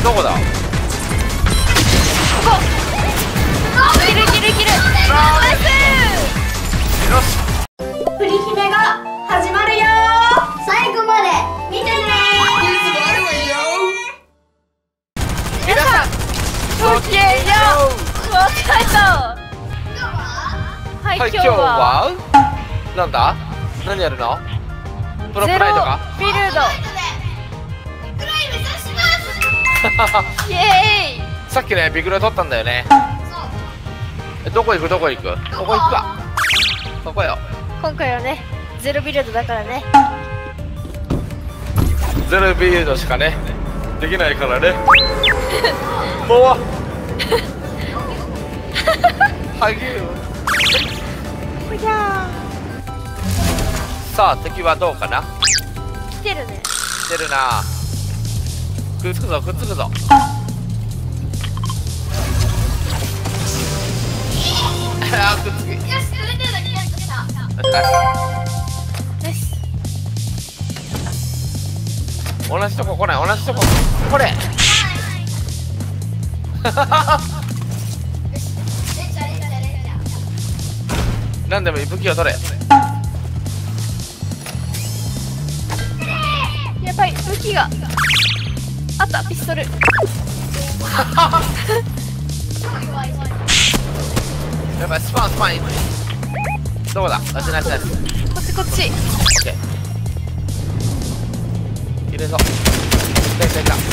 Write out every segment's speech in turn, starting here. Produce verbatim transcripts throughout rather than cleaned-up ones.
どこだ。 ここいけるいけるいける。ナイス。 よし。 プリ姫が始まるよ。最後まで見てね。皆さんごきげんよう。お疲れ様。はい、 はい、 今日はなんだ。何やるの。プロプゼロライドか。 ビルド。イエーイ。 さっきねビグロ取ったんだよね。え、どこ行くどこ行く。ここ行くか。ここよ。 今回はねゼロビルドだからね。 ゼロビルドしかねできないからね。もうはぎゅう。 ほやさあ敵はどうかな。 ー来てるね。 来てるな。くっつくぞくっつくぞ。あーくっつき。 よし、それでだけやってた。よし。 同じとこ来ない。同じとここれ。なんでもいい武器を取れ。 やばい、武器があった。ピストル。 やばい、スパンスパン。どこだ。ナイスナイスナイス。 こっちこっち。 オッケー。入れそう。来た来た来た。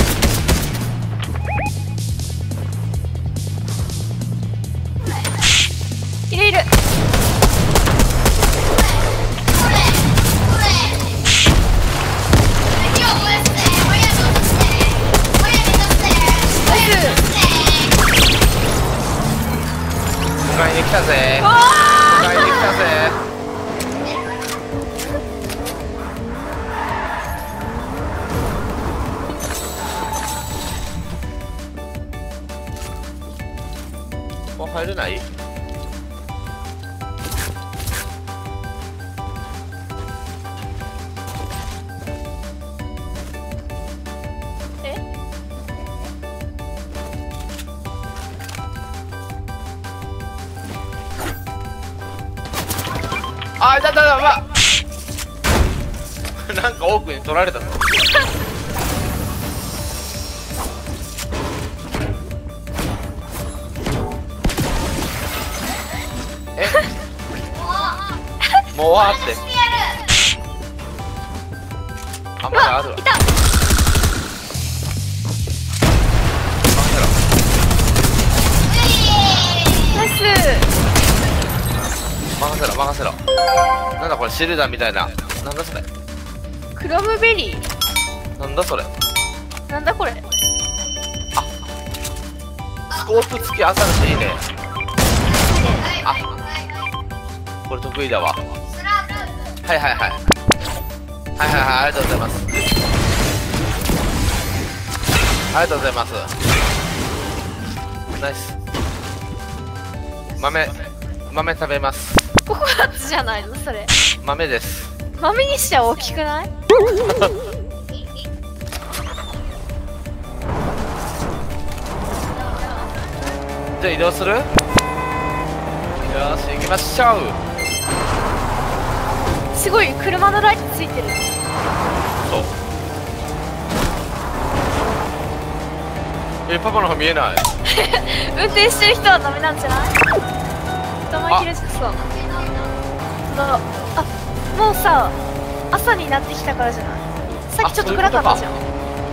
いるいる。 迎えに来たぜ。 わ迎えに来たぜ。ここ入れない。 え？ あ、いたいたいた、うわなんか奥に取られたぞ。えもうわーってあ、まだあるわ。 いた。ナイス。 任せろ任せろ。なんだこれ、シルダーみたいな。なんだそれ。 クロムベリなんだそれ。 ー。なんだこれ。 スコープ付き朝のいいね。あ、これ得意だわ。はいはいはい。はいはいはい、ありがとうございます。ありがとうございます。ナイス。豆豆食べます。 ココナッツじゃないのそれ。 豆です。 豆にしては大きくない？ じゃあ移動する？よし行きましょう。 すごい車のライトついてる。 そう。え、パパの方見えない。 運転してる人はダメなんじゃない？頭切れしそう。あ、あ、もうさ朝になってきたからじゃない？さっきちょっと暗かったじゃん。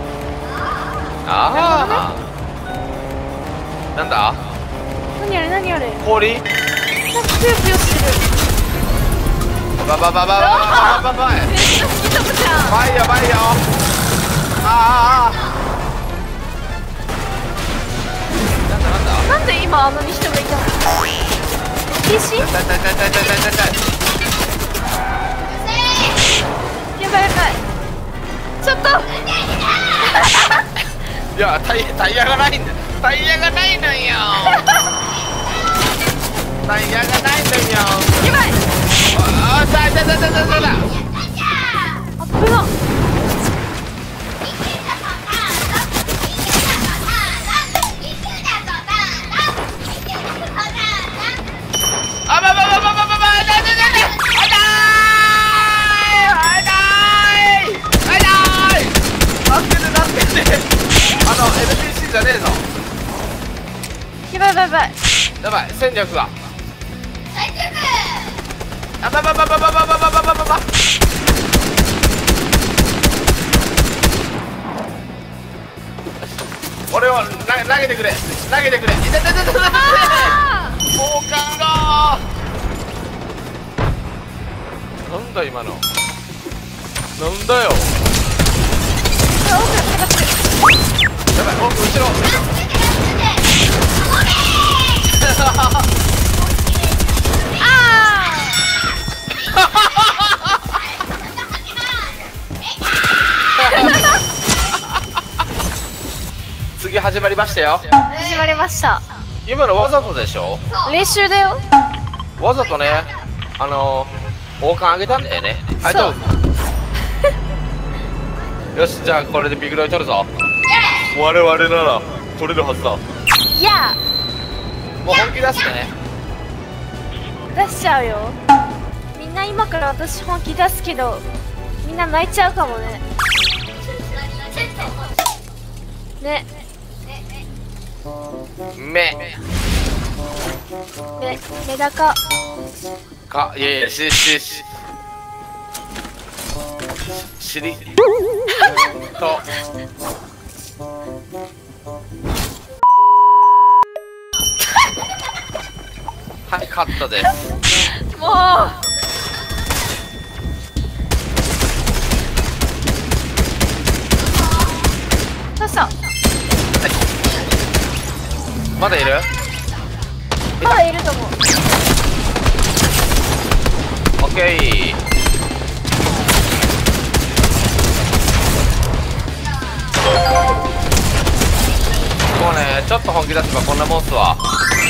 ああ、なんだ？ 何あれ何あれ？ 氷？ なんかぷよぷよしてる。 バババババババババ。 めっちゃ吹き飛ぶじゃん。 バイよバイよ。ああ。なんだなんだ。 なんで今あのに人がいたの？ ピーシー？ 痛い痛い痛い痛い痛い痛い痛い。 やばいやばい。ちょっと。 いやタイタイヤがないんだ。タイヤがないのよ。タイヤがないのよ。 やばい。 ああ、痛い痛い痛い痛い痛い痛い。 あっぶな。 の エヌピーシー じゃねえぞ。 やばいやばいやばい。 やばい、戦略があばばばばばばばばばばばば。俺を投げ投げてくれ、投げてくれ。いててててててて。交換がなんだ今の、なんだよ。やばい、奥後ろ。次始まりましたよ。 始まりました。 今のわざとでしょ。 練習だよ。 わざとね、あのー、王冠あげたんだよね。はい、 そうよし、じゃあこれでビグロイ取るぞ。我々なら取れるはずだ。 いやもう本気出すね。 出しちゃうよ。みんな今から私本気出すけど、みんな泣いちゃうかもね。ね。 目め、メダカ。 か、いやいや、し、し、し、しりとはい、カットです。 もうどうした。 まだいる？ まだいると思う。 オッケー。もうね、ちょっと本気出せばこんなもんっすわ。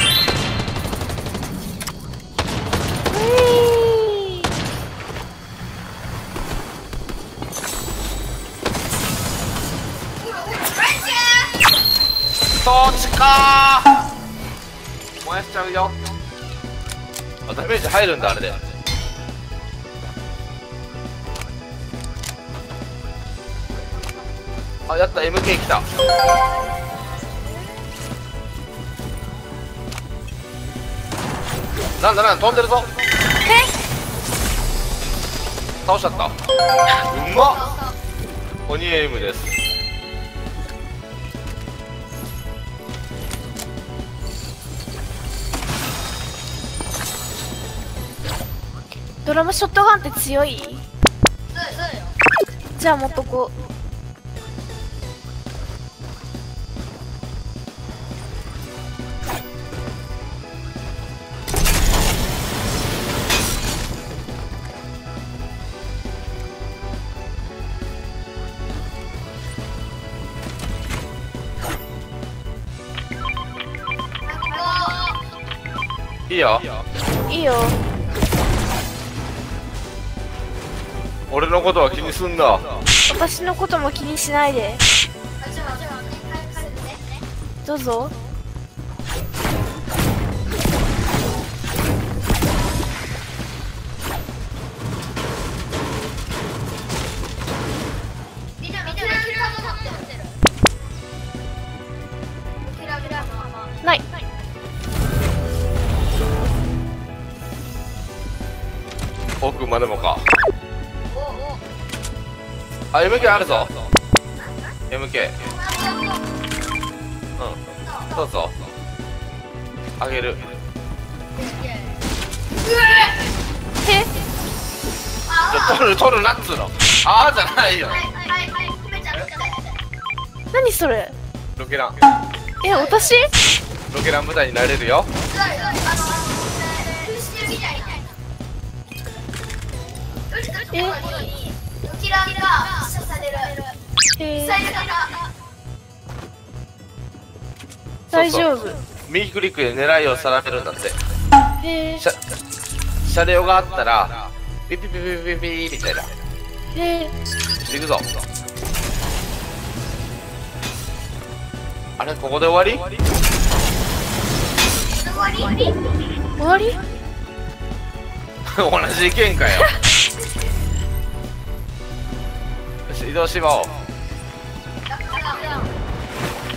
そっちかー、燃やしちゃうよ。あ、ダメージ入るんだあれで。あ、やった、 エムケー 来た。なんだなんだ、飛んでるぞ。倒しちゃった。うまっ。鬼エイムです。 ドラムショットガンって強い？じゃあ持っとこう。 いいよ。 いいよ。 俺のことは気にすんな。 私のことも気にしないで。どうぞ。ない。 奥までもか。あ、エムケー あるぞ。 エムケー。 うん、どうぞ。あげる。 え、 ちょ、取る取るなっつうの。あーじゃないよ。 何それ。 ロケラン。 え、私？ ロケラン部隊になれるよ。 え、えー、大丈夫。 右クリックで狙いを定めるんだって。 えー、 車車両があったらピピピピピピみたいな。 えー、行くぞ。あれ、ここで終わり？ 終わり？終わり？ 同じ意見かよ。よし、移動しまおう。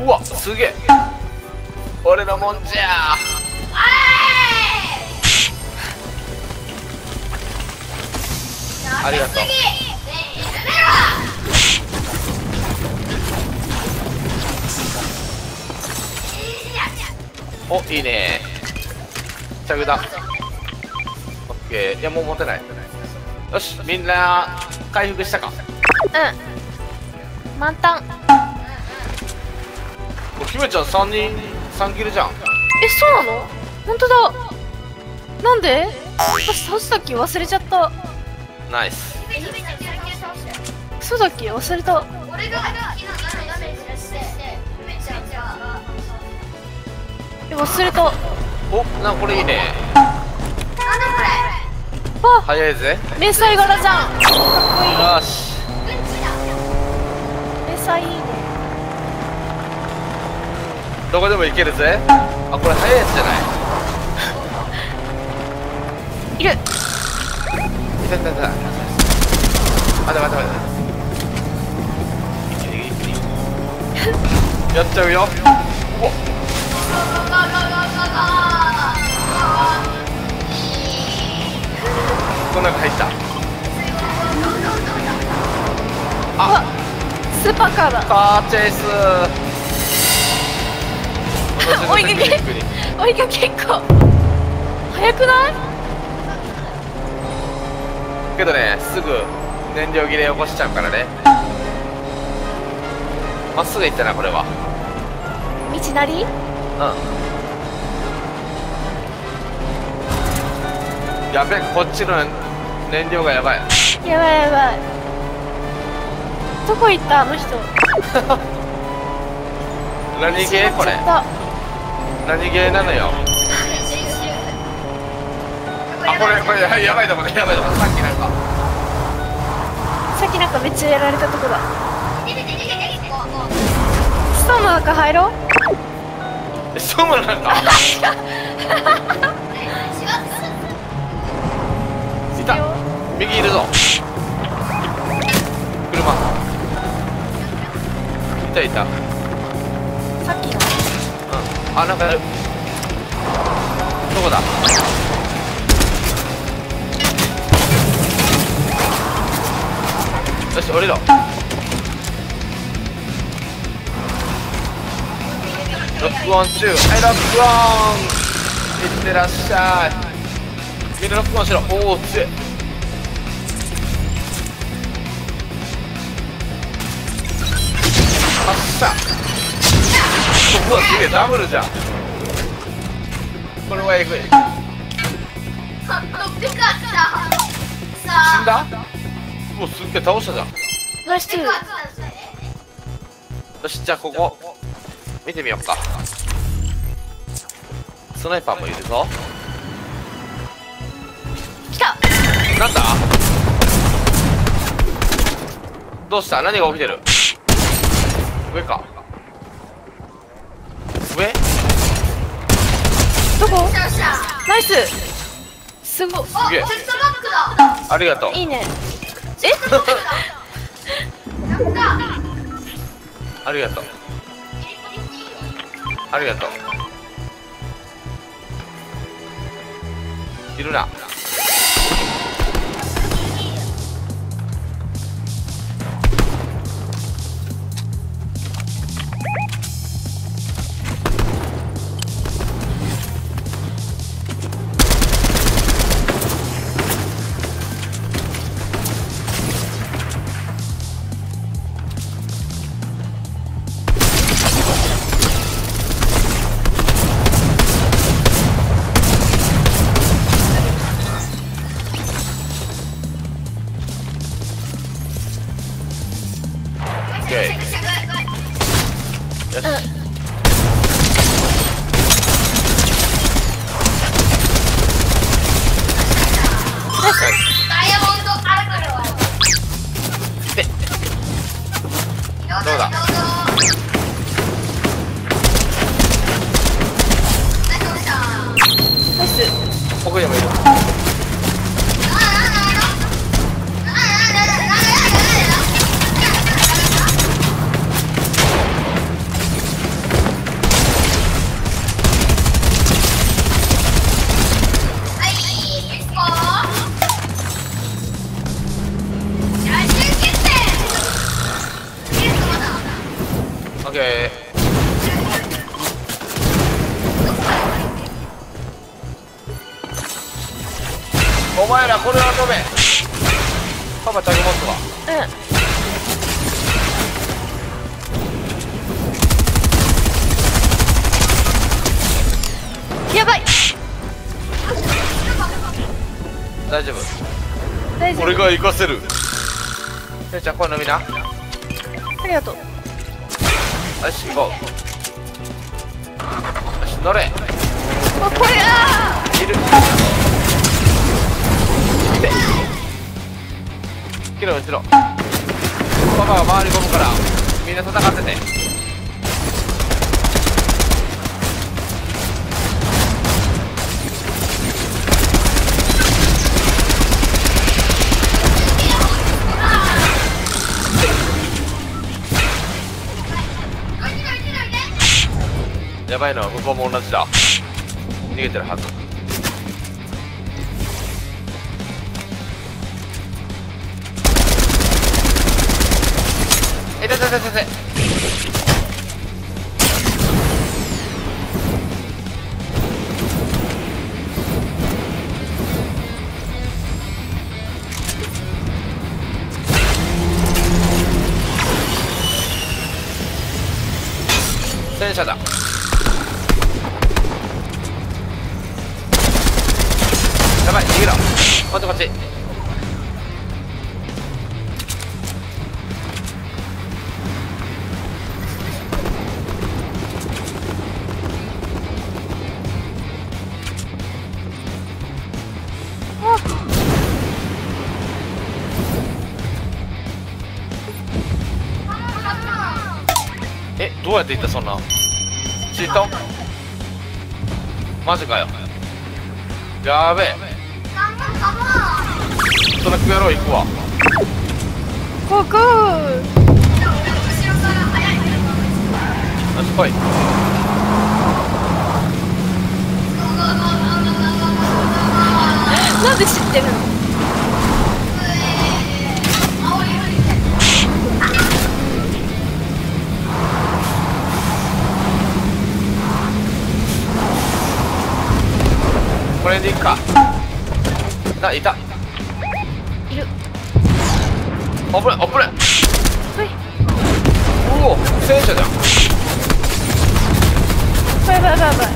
うわすげえ俺のもんじゃありがとう。お、いいね。着弾。オッケー。いや、もう持てない。よし、みんな回復したか。 うん満タン。 ひめちゃんさんにんさんキルじゃん。 え、そうなの？本当だ。なんで？私倒したっけ忘れちゃった。 ナイス。 そうだっけ忘れた。 俺がダメージ出してめちゃめちゃえ、忘れた。 お、なんかこれいいね。 あ、 早いぜ。 迷彩柄じゃん。かっこいい。 よし。 迷彩いいね。 どこでも行けるぜ。あ、これ早いやつじゃない。 いる。 いたいたいた。待て待て待て。やっちゃうよ。おっ。この中入った。あ、 スーパーカーだ。 カーチェイス。 追いかけ追いかけっこ早くない？ けどね、すぐ燃料切れ起こしちゃうからね。まっすぐ行ったな、これは。 道なり？ うん。やべえ、こっちの燃料がやばい。 やばいやばい。どこ行ったあの人。 何ゲーこれ。何ゲーなのよ。あ、これこれやばいとこね、やばいとこ。さっきなんかさっきなんかめっちゃやられたとこだ。ストーンの中入ろう。 え、そうなのなんかいた。右いるぞ。車いたいた。 さっきの。 うん、あ、なんかいる。どこだ。よし、降りろ。ロックオン中。はい、ロックオン。いってらっしゃい。みんなロックオンしろ。おお、強い。発射。うわ、すげえ、ダブルじゃん。これはエグい。死んだ？もうすっげえ倒したじゃん。 ナイス。 よし、じゃあここ見てみようか。スナイパーもいるぞ。 来た。 なんだ？どうした？何が起きてる？上か。上？ どこ？ナイス。すご。 すげえ。ありがとう。 いいね。え？ ありがとう。ありがとう。いるな。オッケー。よし。で、どうだ。 ナイス。 奥にもいる。 オッケー。お前らこれは飛べ。パパチャグ持つわ。 うん。やばい。 大丈夫。 大丈夫。 俺が行かせる。せいちゃんこれ飲みな。 ありがとう。 よし行こう。よし乗れ。 あ、これあいる。来て。来ろ後ろ。パパが回り込むからみんな戦ってて。やばいのは向こうも同じだ。逃げてるはず。え、痛い痛い痛い痛い。戦車だ。やばい逃げろ。こっちこっち。え、どうやって行ったそんな。チートマジかよ。やべえ。トラック野郎行くわ。 ここ。 よし来い。 なんで知ってるの？ これでいくか。あ、いた。 いる。 危ない危ない。 はい。 おお、戦車じゃん。 やばいやばいやばい。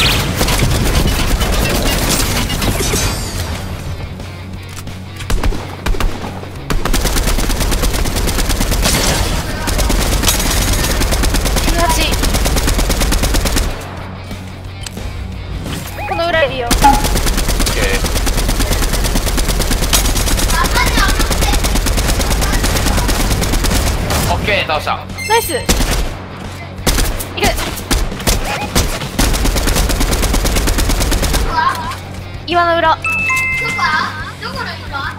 この裏いるよ。 オッケー。オッケー倒した。 ナイス。いる。岩の裏。 どこの岩？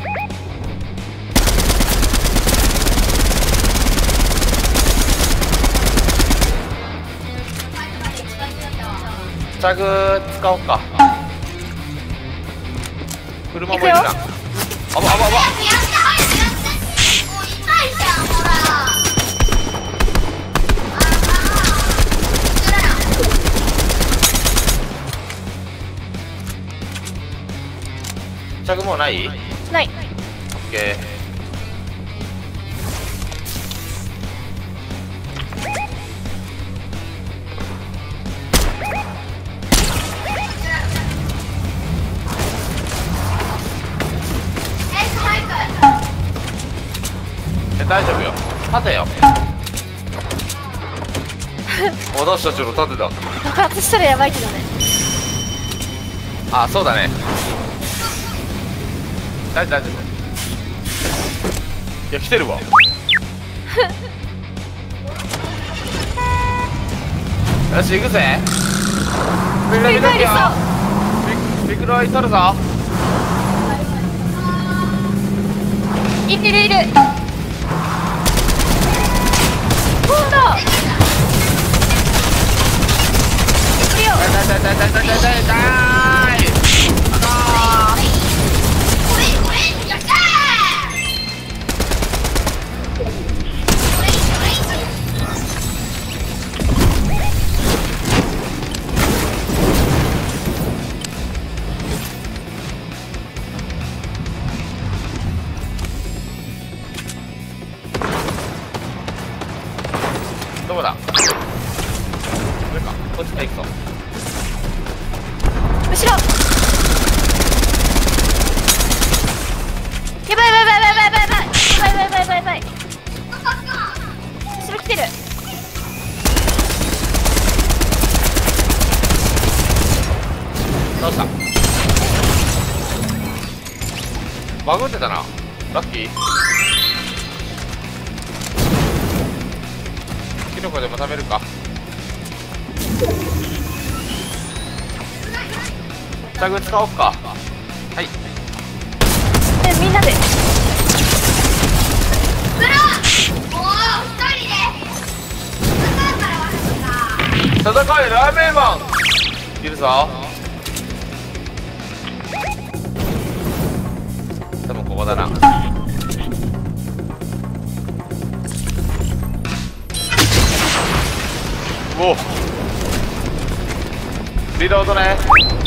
チャグ使おうか。車もいるな。あばあばあば。 やって早くやって。もう痛いじゃんほら。 チャグもうない？ ない。 オッケー。大丈夫よ。盾よ。私たちの盾だ。 爆発したらやばいけどね。 あ、そうだね。大丈夫大丈夫。いや来てるわ。よし行くぜ。ビクロイ取るよ。ビクロイ取るぞ。 いるいるいる。そうだ。いるよ。 痛い痛い痛い痛い痛い痛い痛い。あこれこれやったー。 ー。 どこだ。これか、こっちから行くぞ。 後ろ。やばいやばいやばいやばいやばいやばいやばいやばいやばいやばい。後ろ来てる。 倒した。バグってたな。ラッキー。キノコでも食べるか。タグ使おうか。はい。 え、みんなで。 戦えラーメンマンいるぞ。多分ここだな。おおリロードね。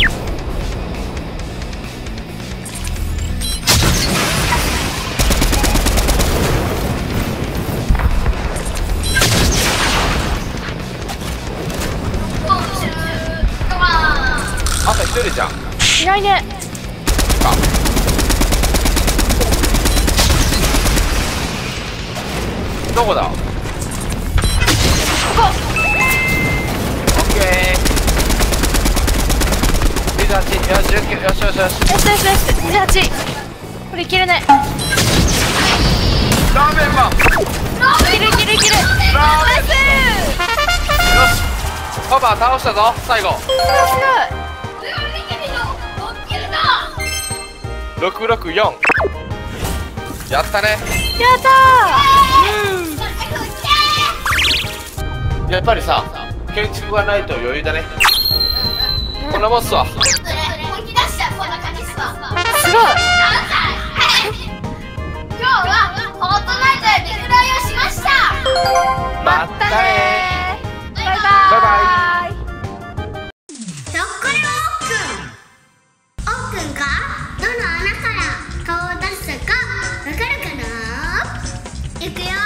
朝一人じゃん。 いないね。 かどこだ。ここ。オッケー。にじゅうはち、よしよしよしよしよし。 よしよしよし。にじゅうはち。これいけるね。 ラーメンマン。 いけるいけるいける。 ラーメン。よし。パパ倒したぞ最後。 すごいすごい。 ろくろくよん。やったね。 やったー。やっぱりさ建築がないと余裕だね。こんなもんっすわ。 すごい。 今日はフォートナイトでリフライをしました。 まったねバイバイ。 バイバイ。 ひょっこりおっくん。おっくんがどの穴から顔を出したかわかるかな。いくよ。